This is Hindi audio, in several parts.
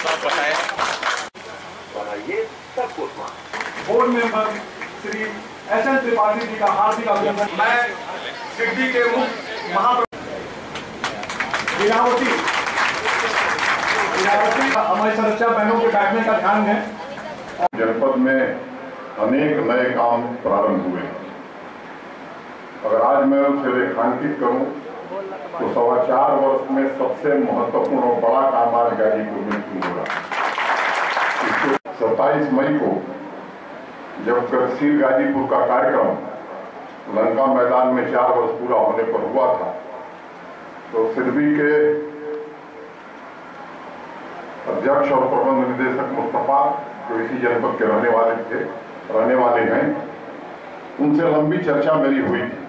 सा बताएं। ये सब कुछ board member Shri S N. Tripathi ji का हार्दिक अभिनंदन। मैं सिद्धि के मुख्य लीलावती हमारी सदस्य बहनों के बैठने का ध्यान है। जनपद में अनेक नए काम प्रारंभ हुए। अगर आज मैं उसे रेखांकित करूं तो 4.25 वर्ष में सबसे महत्वपूर्ण और बड़ा काम आज गाजीपुर में शुरू हो रहा है। 27 मई को जब गतिशील गाजीपुर का कार्यक्रम लंका मैदान में 4 वर्ष पूरा होने पर हुआ था, तो सिडबी के अध्यक्ष और प्रबंध निदेशक मुस्तफा, जो इसी जनपद के रहने वाले हैं, उनसे लंबी चर्चा मेरी हुई थी।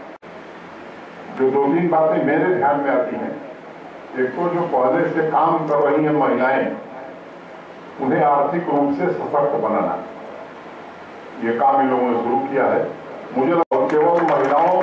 जो 2-3 बातें मेरे ध्यान में आती हैं, एक तो जो पहले से काम कर रही हैं महिलाएं, उन्हें आर्थिक रूप से सशक्त बनाना, ये काम इन लोगों ने शुरू किया है। मुझे केवल महिलाओं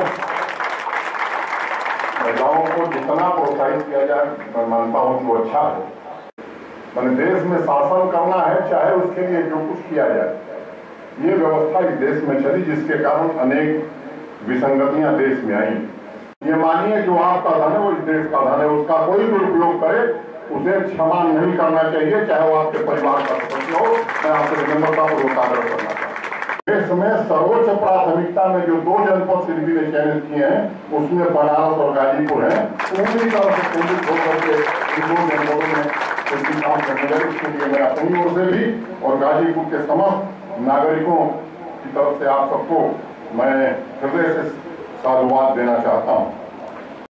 को जितना प्रोत्साहित किया जाए, मैं मानता हूं कि वो अच्छा है। मैंने देश में शासन करना है, चाहे उसके लिए जो कुछ किया जाए, ये व्यवस्था इस देश में चली, जिसके कारण अनेक विसंगतियां देश में आई। ये मानिए कि वो आपका धन है, वो इस देश का धन है, उसका कोई दुरुपयोग करे उसे क्षमा नहीं करना चाहिए, चाहे वो आपके परिवार का सदस्य हो। मैं आपसे विनम्रतापूर्वक आग्रह करना चाहता हूँ। देश में सर्वोच्च प्राथमिकता में जो 2 जनपद सिडबी ने चयनित किए हैं, उसमें बनारस और गाजीपुर है। पूरी तरह से केंद्रित होकर के इन 2 जनपदों में काम करने लगे। इसके लिए मैं अपनी ओर से भी और गाजीपुर के समस्त नागरिकों की तरफ से आप सबको मैं हृदय से साधुवाद देना चाहता हूँ।